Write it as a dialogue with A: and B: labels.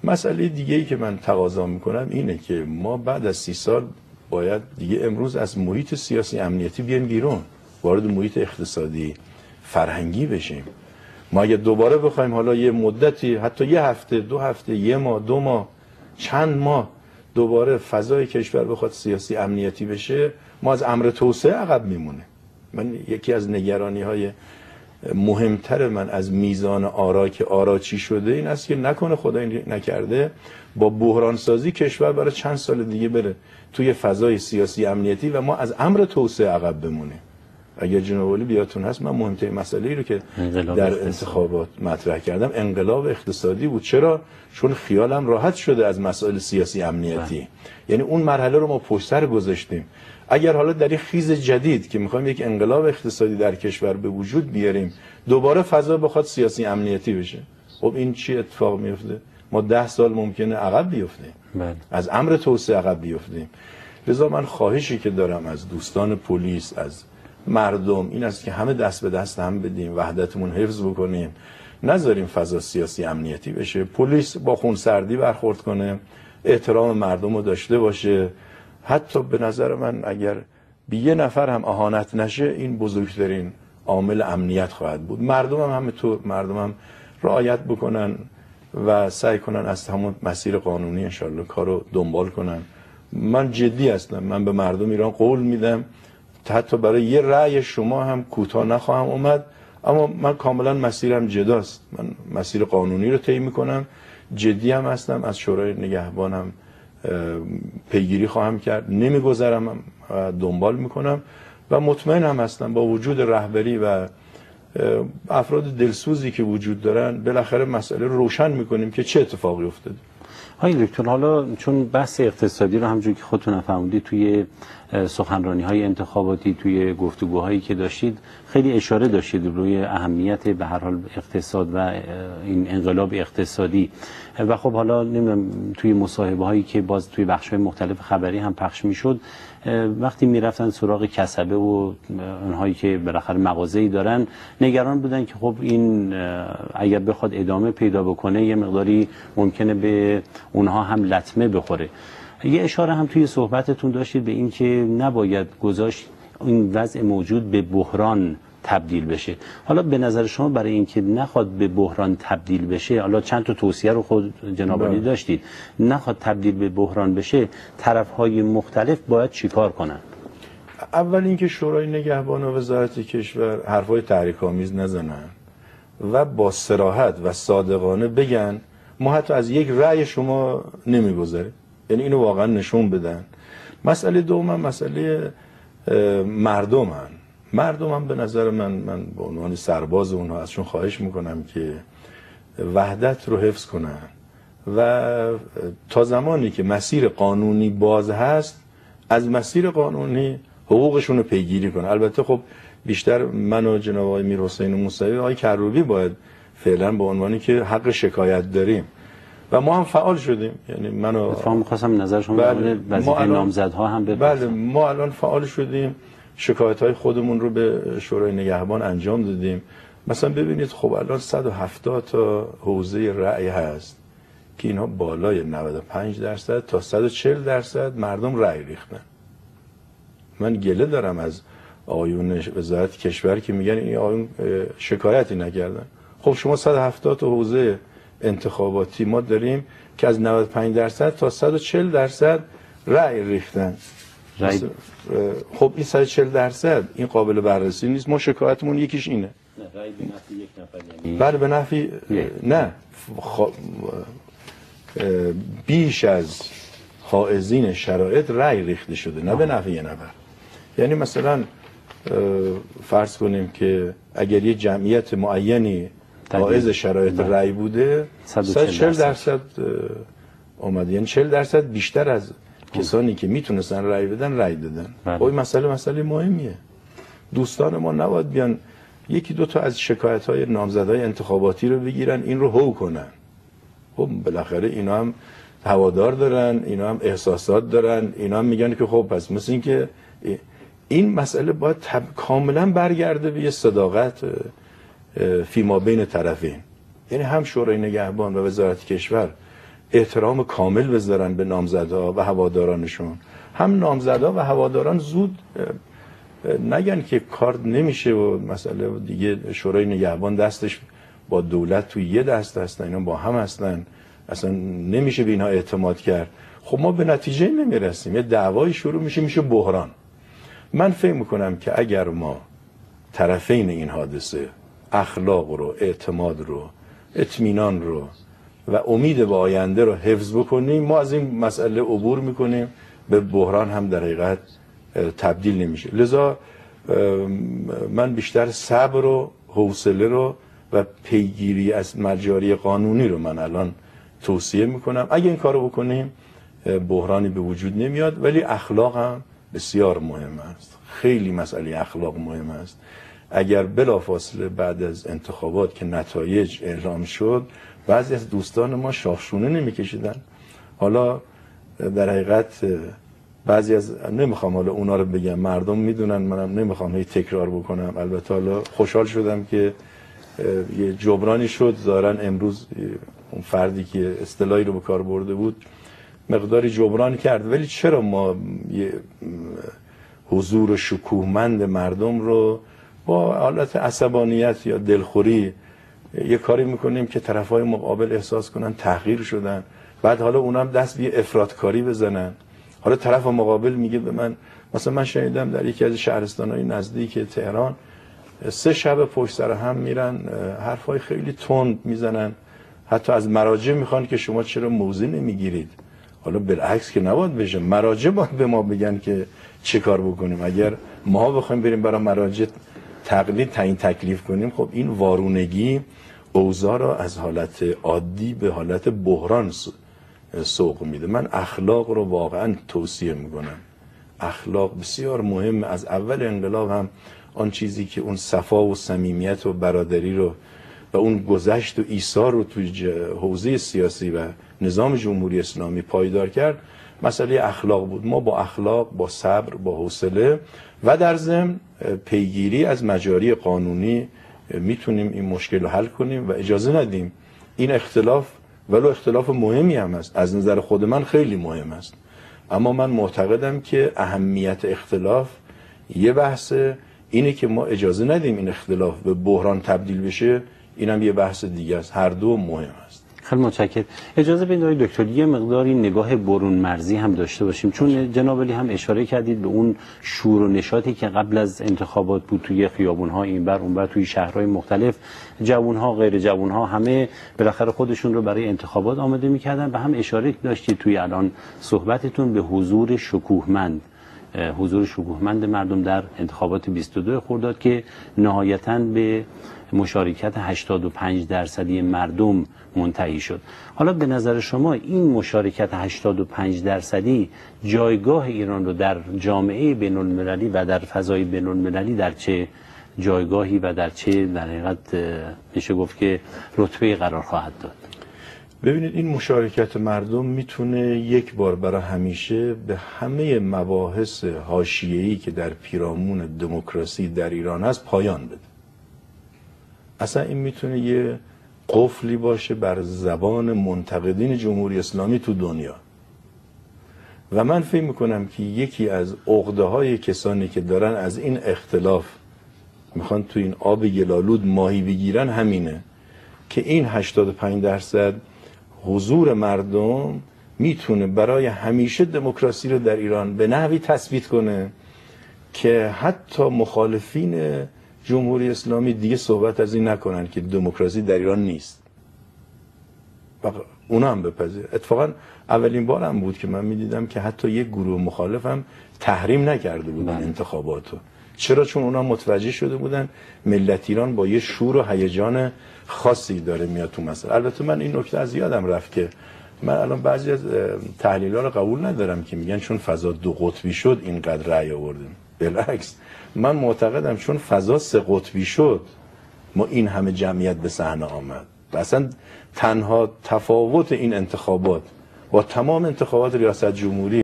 A: مسئله دیگه‌ای که من تقاضا میکنم اینه که ما بعد از 30 سال باید دیگه امروز از محیط سیاسی امنیتی بیایم بیرون، وارد محیط اقتصادی فرهنگی بشیم. ما اگه دوباره بخوایم حالا یه مدتی، حتی یه هفته، 2 هفته، 1 ماه، 2 ماه، چند ماه دوباره فضای کشور بخواد سیاسی امنیتی بشه، ما از امر توسعه عقب میمونه. من یکی از نگرانی‌های مهمتر من از میزان آرا که آراچی شده این است که نکنه خدای نکرده با بحران سازی کشور برای چند سال دیگه بره توی فضای سیاسی امنیتی و ما از امر توسعه عقب بمونه. اگر جناب علی بیاتون هست، من مهمترین مسئله‌ای رو که در انتخابات مطرح کردم انقلاب اقتصادی بود. چرا؟ چون خیالم راحت شده از مسائل سیاسی امنیتی. یعنی اون مرحله رو ما پشت سر گذاشتیم. اگر حالا در این خیز جدید که میخوایم یک انقلاب اقتصادی در کشور به وجود بیاریم، دوباره فضا بخواد سیاسی امنیتی بشه، خب این چی اتفاق میفته؟ ما 10 سال ممکنه عقب بیفتیم، از امر توسعه عقب بیفتیم. لذا من خواهشی که دارم از دوستان پلیس، از مردم، این است که همه دست به دست هم بدیم، وحدتمون حفظ بکنیم، نذاریم فضا سیاسی امنیتی بشه. پلیس با خونسردی برخورد کنه، احترام مردم رو داشته باشه. حتی به نظر من اگر به یه نفر هم اهانت نشه، این بزرگترین عامل امنیت خواهد بود. مردم هم همینطور، مردم هم رعایت بکنن و سعی کنن از همون مسیر قانونی انشالله کارو دنبال کنن. من جدی هستم، من به مردم ایران قول میدم حتی برای یه رأی شما هم کوتاه نخواهم اومد، اما من کاملا مسیرم جداست. من مسیر قانونی رو طی میکنم، جدی هم هستم، از شورای نگهبانم پیگیری خواهم کرد، نمیگذرم، دنبال میکنم و مطمئن هم هستم با وجود رهبری و افراد دلسوزی که وجود دارن بالاخره مسئله رو روشن میکنیم که چه اتفاقی افتاده.
B: های دکتر، حالا چون بحث اقتصادی رو همونجوری که خودتون فرمودید توی سخنرانی‌های انتخاباتی، توی گفتگوهایی که داشتید خیلی اشاره داشتید روی اهمیت به هر حال اقتصاد و این انقلاب اقتصادی و خب حالا نمیدونم توی مصاحبه‌هایی که باز توی بخش‌های مختلف خبری هم پخش می‌شد، وقتی میرفتن سراغ کسبه و اونهایی که بالاخره مغازه‌ای دارن نگران بودن که خب این اگر بخواد ادامه پیدا بکنه یه مقداری ممکنه به اونها هم لطمه بخوره. یه اشاره هم توی صحبتتون داشتید به این که نباید گذاشت این وضع موجود به بحران تبدیل بشه. حالا به نظر شما برای اینکه نخواد به بحران تبدیل بشه، حالا چند تا توصیه رو خود جناب عالی داشتید، نخواد تبدیل به بحران بشه، طرف‌های مختلف باید چیکار کنن؟
A: اول اینکه شورای نگهبان و وزارت کشور حرفای تحریک‌آمیز نزنن و با صراحت و صادقانه بگن ما حتی از یک رأی شما نمیگذریم. یعنی اینو واقعا نشون بدن. مسئله دوم مسئله مردم هم به نظر من به عنوان سرباز اونها ازشون خواهش میکنم که وحدت رو حفظ کنن و تا زمانی که مسیر قانونی باز هست از مسیر قانونی حقوقشون رو پیگیری کنن. البته خب بیشتر من و جناب آقای میرحسین موسوی و آقای کروبی باید فعلا به عنوانی که حق شکایت داریم و ما هم فعال شدیم. یعنی منو
B: می‌خواستم نظر شما در مورد وظیفه نامزدها هم بپرسم.
A: بله، ما الان فعال شدیم، شکایت‌های خودمون رو به شورای نگهبان انجام دادیم. مثلا ببینید خب الان 170 تا حوزه رأی هست که اینها بالای 95% تا 140% مردم رأی ریختن. من گله دارم از آقایون وزارت کشور که میگن این آقایون شکایتی نکردن. خب شما 170 تا حوزه انتخاباتی ما داریم که از 95% تا 140% رأی ریختن. خب این 140% این قابل بررسی نیست. ما شکایتمون یکیش اینه.
B: رأی به نفع یک نفر، یعنی
A: بله به نفع نه بیش از حائزین شرایط رأی ریخته شده، نه به نفع یک نفر. یعنی مثلا فرض کنیم که اگر یه جمعیت معینی حائز شرایط رأی بوده 140% اومده، یعنی 40% بیشتر از کسانی که میتونستن رأی بدن رأی دادن. خب این مسئله مهمیه. دوستان ما نباید بیان یکی دو تا از شکایت‌های نامزدهای انتخاباتی رو بگیرن این رو هو کنن. خب بالاخره اینا هم هوادار دارن، اینا هم احساسات دارن، اینا هم میگن که خب پس مثل این که این مسئله باید کاملا برگرده به یه صداقت فیما بین طرفین. یعنی هم شورای نگهبان و وزارت کشور احترام کامل بذارن به نامزدها و هوادارانشون. هم نامزدها و هواداران زود نگن که کار نمیشه و مسئله دیگه شورای نگهبان دستش با دولت توی یه دست هستن، اینا با هم هستن، اصلا نمیشه به اینها اعتماد کرد. خب ما به نتیجه نمیرسیم، یه دعوای شروع میشه بحران. من فکر میکنم که اگر ما طرفین این حادثه اخلاق رو، اعتماد رو، اطمینان رو و امید به آینده رو حفظ بکنیم، ما از این مسئله عبور میکنیم، به بحران هم در حقیقت تبدیل نمیشه. لذا من بیشتر صبر و حوصله رو و پیگیری از مجاری قانونی رو من الان توصیه میکنم. اگه این کارو بکنیم بحرانی به وجود نمیاد. ولی اخلاق هم بسیار مهم است، خیلی مسئله اخلاق مهم است. اگر بلافاصله بعد از انتخابات که نتایج اعلام شد بعضی از دوستان ما شاخشونه نمیکشیدن، حالا در حقیقت بعضی از، نمیخوام حالا اونا رو بگم، مردم میدونن، منم نمیخوام هی تکرار بکنم. البته حالا خوشحال شدم که یه جبرانی شد، ظاهرا امروز اون فردی که اصطلاحی رو به کار برده بود مقداری جبران کرد. ولی چرا ما یه حضور شکوهمند مردم رو با حالت عصبانیت یا دلخوری یه کاری میکنیم که طرفای مقابل احساس کنن تحقیر شدن، بعد حالا اونم دست به افراطکاری بزنن. حالا طرف مقابل میگه به من، مثلا من شنیدم در یکی از شهرستان‌های نزدیک تهران 3 شب پشت سر هم میرن حرفای خیلی تند میزنن، حتی از مراجع میخوان که شما چرا موضع نمیگیرید. حالا بالعکس که نباید بشه، مراجع باید به ما بگن که چه کار بکنیم. اگر ما بخوایم بریم برای مراجع تقلید تعیین تکلیف کنیم، خب این وارونگی اوضاع را از حالت عادی به حالت بحران سوق میده. من اخلاق رو واقعا توصیه میکنم. اخلاق بسیار مهم. از اول انقلاب هم آن چیزی که اون صفا و صمیمیت و برادری رو و اون گذشت و ایثار رو توی حوزه سیاسی و نظام جمهوری اسلامی پایدار کرد، مسئله اخلاق بود. ما با اخلاق، با صبر، با حوصله و در ضمن پیگیری از مجاری قانونی میتونیم این مشکل رو حل کنیم و اجازه ندیم این اختلاف، ولو اختلاف مهمی هم است، از نظر خود من خیلی مهم است، اما من معتقدم که اهمیت اختلاف یه بحث اینه که ما اجازه ندیم این اختلاف به بحران تبدیل بشه، اینم یه بحث دیگه است. هر دو مهم است.
B: خیلی متشکرم. اجازه بدید آقای دکتر یه مقداری نگاه برون مرزی هم داشته باشیم، چون جناب علی هم اشاره کردید به اون شور و نشاطی که قبل از انتخابات بود توی خیابون‌ها اینور اونور توی شهرهای مختلف، جوان‌ها غیر جوان‌ها همه بالاخره خودشون رو برای انتخابات آماده می‌کردن. به هم اشاره داشتید توی الان صحبتتون به حضور شکوهمند مردم در انتخابات 22 خرداد که نهایتاً به مشارکت 85% مردم منتهی شد. حالا به نظر شما این مشارکت 85% جایگاه ایران رو در جامعه بین‌المللی و در فضای بین‌المللی در چه جایگاهی و در چه در حقیقت میشه گفت که رتبه قرار خواهد داد؟
A: ببینید این مشارکت مردم میتونه یک بار برای همیشه به همه مباحث حاشیه‌ای که در پیرامون دموکراسی در ایران هست پایان بده. اصلا این میتونه یه قفلی باشه بر زبان منتقدین جمهوری اسلامی تو دنیا. و من فکر میکنم که یکی از عقده‌های کسانی که دارن از این اختلاف میخوان تو این آب گلالود ماهی بگیرن همینه که این 85% حضور مردم میتونه برای همیشه دموکراسی رو در ایران به نحوی تثبیت کنه که حتی مخالفین جمهوری اسلامی دیگه صحبت از این نکنن که دموکراسی در ایران نیست. اونا هم بپذیر. اتفاقا اولین بار هم بود که من میدیدم که حتی یک گروه مخالف هم تحریم نکرده بودن انتخاباتو. چرا؟ چون اونا متوجه شده بودن ملت ایران با یه شور و هیجان خاصی داره میاد تو مسئله. البته من این نکته از یادم رفت که من الان بعضی از تحلیل‌ها رو قبول ندارم که میگن چون فضا 2 قطبی شد اینقدر رأی آوردیم. بالعکس من معتقدم چون فضا 3 قطبی شد ما این همه جمعیت به صحنه آمد. و اصلا تنها تفاوت این انتخابات با تمام انتخابات ریاست جمهوری